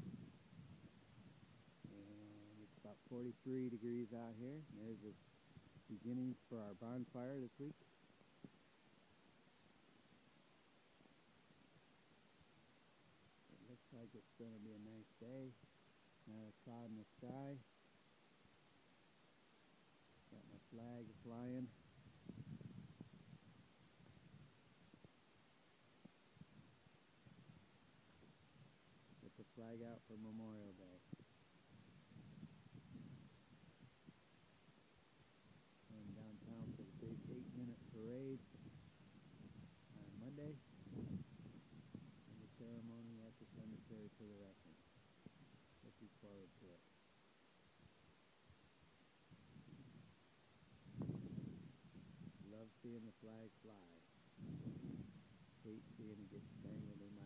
And it's about 43 degrees out here. There's the beginnings for our bonfire this week. It looks like it's going to be a nice day. Not a cloud in the sky. Got my flag flying. Get the flag out for Memorial Day. Going downtown for the big 8-minute parade on Monday. And the ceremony at the cemetery for the veterans. Looking forward to it. Love seeing the flag fly. Hate seeing it get tangled in my